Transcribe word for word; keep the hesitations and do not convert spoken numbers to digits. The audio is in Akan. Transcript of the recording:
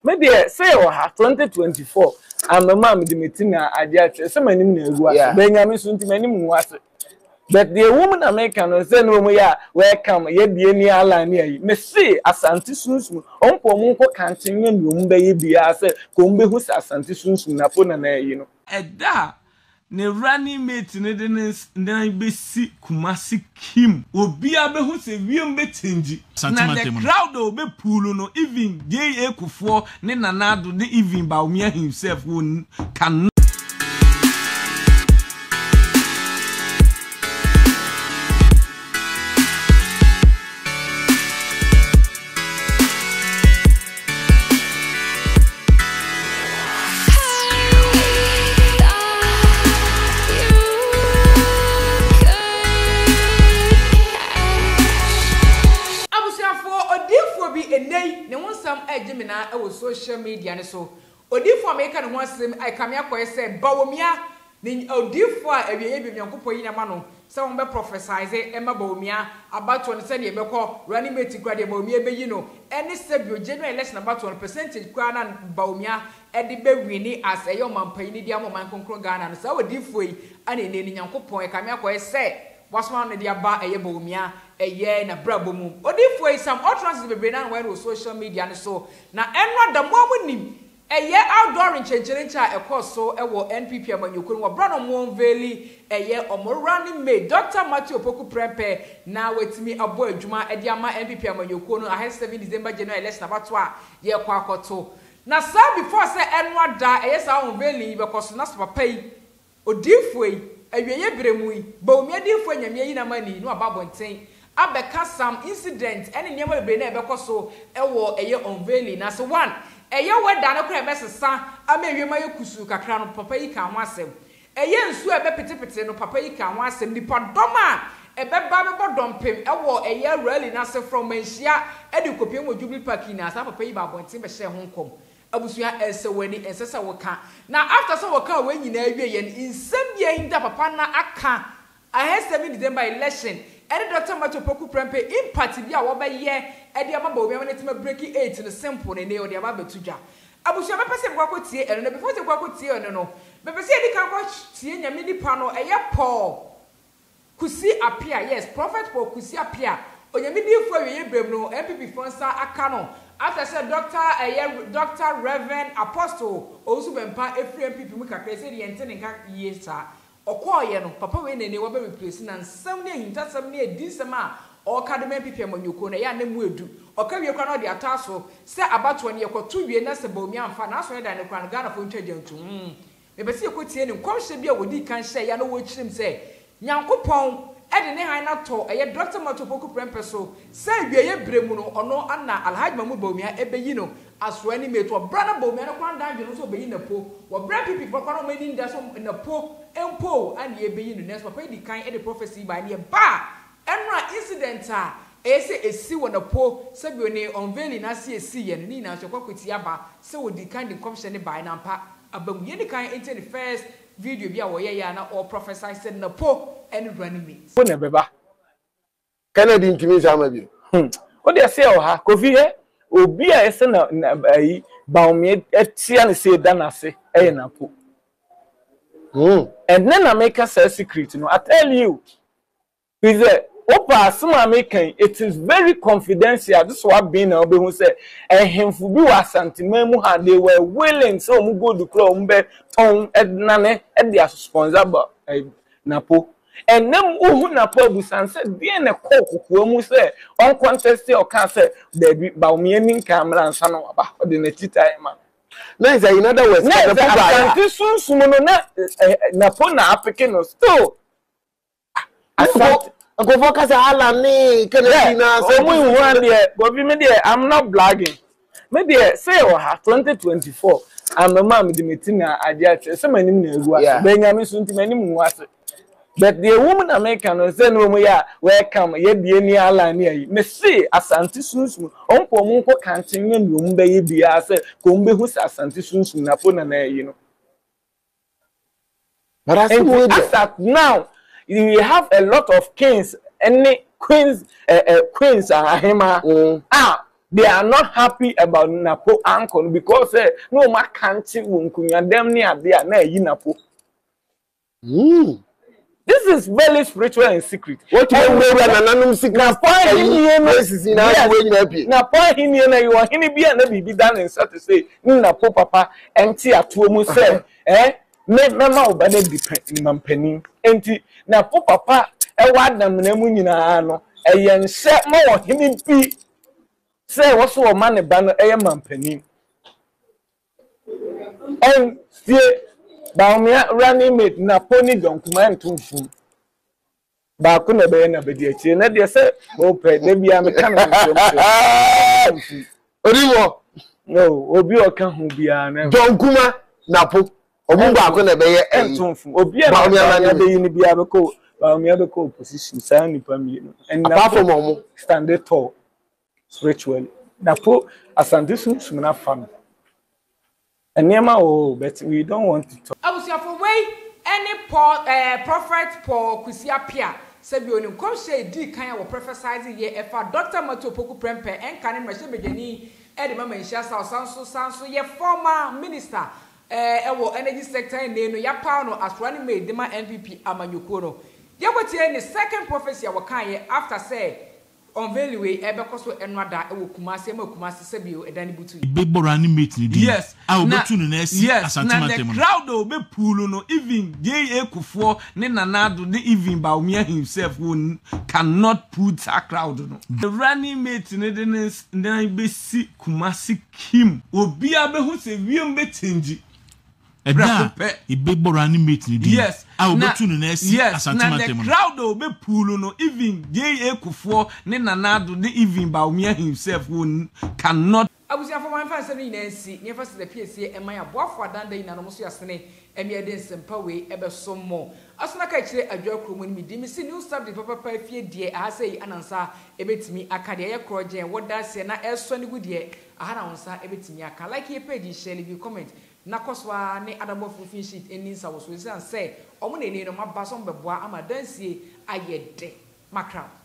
maybe say or twenty twenty-four I'm a mom the metina adia some anim na egu ase benyame so nti manim hu ase but the woman American no say no we ya welcome ye die ni ala ni ayi me say asante sunsun onpo mu nko kantin ne mu be ye bia say ko mbe hu asante sunsun na po na na yi no eda ne running mate ne de ne be si kumasi kim obi abehu se wiem be change na the crowd o be pool no even gay ekufo ne nanado ne even Bawumia himself won can social media ne so odifo America no ho asem ai kamia koye say Bawumia ni odifo a awie bi nyankopɔ yi na ma no say won be prophesize e ma Bawumia abato ne say ne be kɔ running mate kura de Bawumia be yi no any sebio general election abato no percentage kura na Bawumia e de be wini as e yo mampan ni dia mo man konkro Ghana no say odifo yi ana ne ni nyankopɔ e kamia koye say wasma no de aba e ye Bawumia eye na brabo mu odifo yi some utterances be na when social media ne so na enwa da mo amunim eye outdoor nchenchere ncha ekoso ewo N P P amanyokuru wo brano mo veli eye omorani me Doctor Matthew Opoku Prempe na wetimi abo adwuma ede ama N P P amanyokuru no ahe seven December general election abato a ye kwa akoto na sa before say enwa da eye sa on veli be koso na papa yi odifo yi awieye bremu yi Bawumia difo nyamie yi na mani no ababonten abeka some incident any nyama be na ebeko so ewo eye unveiling na so one eye weda na kra ebesesa ama ewiema ye kusu kakra no papa yi ka ho asem eye nsu ebe petepete no papa yi ka ho asem nipa doma ebe ba be bodompem ewo eye rally na se from manhia edi kopiem wo Jubilee Park na sa papa yi ba bonten be hye ho nkom abusua ese wani ensesa woka na after so woka we nyina awie ye nsem ye hinda papa na aka ahe seven December election any Doctor Matthew Opoku Prempe impact bi a wo be ye e de ama Bawumia na tima break eight no simple ne ne o de ama betudwa abusua be pese kwa kotie eno no before se kwa kotie eno no be pese edi kan kwa tie nyame nipa no eye Paul Kusi Appiah yes Prophet Paul Kusi Appiah onyame difo awie brem no M P P fonsa aka no after say Doctor eye Doctor Reverend Apostle osu bempa efri M P P mu kakra se de yente ne ka yesa okoye no papa we nene wo be replace na nsam ne hintasam ne edisam a o kademe pipi amanyoko na ya na mu edu okawie kwa no de ataso se abato ne yekoto wie na se Bawumia amfa na so ne da ne kwa Ghana fo ntwa jantu mm me be se yekotie ne nkomhye bia wodi kan hye ya na wo chirim se nyankopon e de ne han na to eye Doctor Matthew Opoku Prempe so se wie ye bremu no ono ana Alhaji Mahmoud Bawumia e be yi no aswa ni meto brana Bawumia no kwa ndan no so be yi na po wo bra pipi kwa no mani nda so na po empo and ye be in the next papa di kan e the prophecy by near ba enra incident a e se esi wona po se bi oni unveiling na se esi ye ni na so kwakwiti aba se wo di kan di commission by na mpa abamu ye di kan enter the first video bi a wo ye ya na all prophesy said na po and running me po na beba Kennedy ntimi sama bi o de se o ha kofi he obi a ese na ayi Bawumia etia ne se da na se e na po. Mm. And then I make a secret, you know. I tell you, is that Opa some American, it is very confidential. This is what being a who said, and him for be was sentiment, they were willing so mu go to club umbe ton ednane and their sponsor but Napo. And them who Napo busan said, being a cock who say uncontested or can say the Bawumia camera and son of the next time. Nice, in other words, the Asante Sumono Napo na Apekeno still. Asante go focus ala me Kennedy na so we one there but me there I'm not blagging. Me there say o ha twenty twenty-four I'm a man the meeting na adia say manim na egu ase benyame so nti manim hu ase but the woman American say no mo ya welcome ye bie ni ala ni ayi me say Asante sunsun onpo mu nko kantin ne mu be ye bia say ko mbe hu Asante sunsun na po na na yi no but as now you have a lot of kings and queens uh, uh, queens are hema mm. ah they are not happy about Napo uncle because uh, no ma can't wunkunya them near there na yi Napo. Mm. This is very spiritual and secret. What you know when anonymous secret? Napo hini places in our way you happy. Napo hini na you are hini bi na bibi dan and start to say Napo papa empty atuo mu say eh me mema obade depend mampani enti Napo papa e wadam na mu nyina no eye nse ma wo hini bi say what so man ba no eye mampani en see Bawumia running mate Napo ni donkuma ntumfu ba ko na be na be di achi na de say o pe de bia me kan ntumfu Oriwo no obi o kan hu bia na donkuma Napo omu ba ko na be ye ntumfu obi na Bawumia be yini bia be ko Bawumia be ko opposition say nipa mi no and apart from omu stand tall spiritually Napo asante sum sum na fam. And Nema, oh, but we don't want to talk. I was here for way any Paul, uh, prophet Paul Kusi Appiah. Said you on come say D kind of prophesizing ye if a doctor Mato Poku Prempe and can Mashe Begani, Eddie Mama Shasa Sanso Sanso, ye former minister, uh, energy sector in Neno, Yapano, as running made Dema N P P Amanyukono. Yabati any second prophecy of Wakanye after say. On very way, ebe koso enwada e wo kumase ma kumase sebio edani butu be borani meet ni yes I will go to the next yes na the crowd will be pool no even J A Kufo ne nanado ne even Bawumia himself won cannot put a crowd no the running mate ne den den be si kumase kim obi abehu se wiem be tingi Eda, a big borani meet ni yes I will go to the next yes na the crowd will be pool no even J A Kufo ne nanado ne even Bawumia himself won cannot abusia for my fans say Nancy never see the P S A and my boafo adanda ina no so yasene emi eden sempa we ebe so mo asona ka kire adwa kromo ni midi mi si new subject papa pa fie die aha sei anansa ebetimi aka de ye kroje woda se na eso ni gudie aha na wonsa ebetimi aka like your page share leave comment na koswa ne adabo fufi sheet eni nsa wo so say omo na eni no maba so mbeboa ama dansie ayede makra